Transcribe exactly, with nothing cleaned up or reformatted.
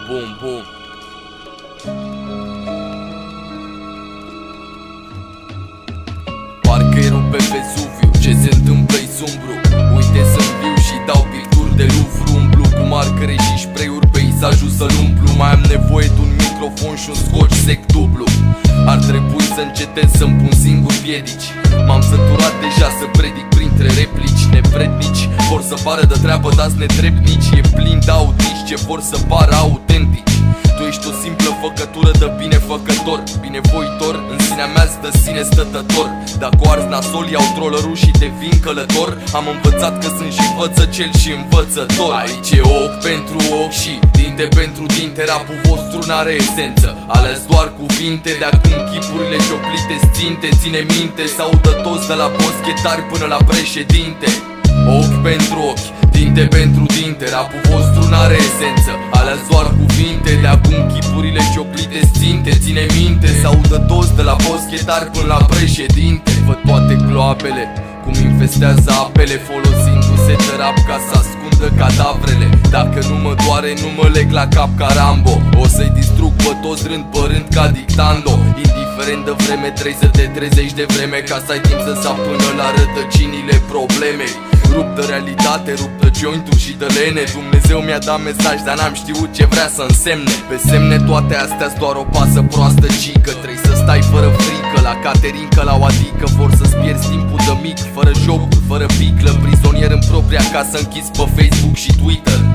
bum, bum. Parcă erau pe Vezuviu, ce se întâmplă-i sumbru. Uite să-mi viu și dau picturi de Louvre. Umblu cu marcare și spray-uri, peisajul să-l umplu. Mai am nevoie de un microfon și un scotch sec dublu. Ar trebui să încetez să-mi pun singur piedici. M-am săturat deja să predic printre replici nevrednici. Vor să pară de treabă, dați netrebnici. E plin de autiști ce vor să pară autentici. Tu ești o simplă făcătură de binefăcător, binevoitor, în sinea mea de sine stătător. Dacă o arzi nasol, iau trollerul și devin călător. Am învățat că sunt și învățăcel și învățător. Aici e ochi pentru ochi și dinte pentru dinte. Rapul vostru n-are esență, ales doar cuvinte. De acum chipurile cioplite ținte, ține minte. S-audă toți de la boschetari până la președinte. Ochi pentru ochi, dinte pentru dinte. Rapul vostru n-are esență, ales doar cuvinte. De acum chipurile cioplite ținte, ține minte. S-audă toți de la boschetari până la președinte. Văd toate gloabele cum infestează apele, folosindu-se de rap ca să ascundă cadavrele. Dacă nu mă doare, nu mă leg la cap ca Rambo. O să-i distrug pe toți rând pe rând ca dictando. Indiferent de vreme, trebuie să te trezești de vreme, ca să ai timp să sapi până la rădăcinile problemei. Rup de realitate, rup de jointul și de lene. Dumnezeu mi-a dat mesaj, dar n-am știut ce vrea să însemne. Pe semne toate astea-s doar o pasă proastă, cică. Trebuie să stai fără frică, la caterincă, la o adică. Vor să-ți pierzi timpul de mic, fără jocuri, fără piclă. Prizonier în propria casă, închis pe Facebook și Twitter.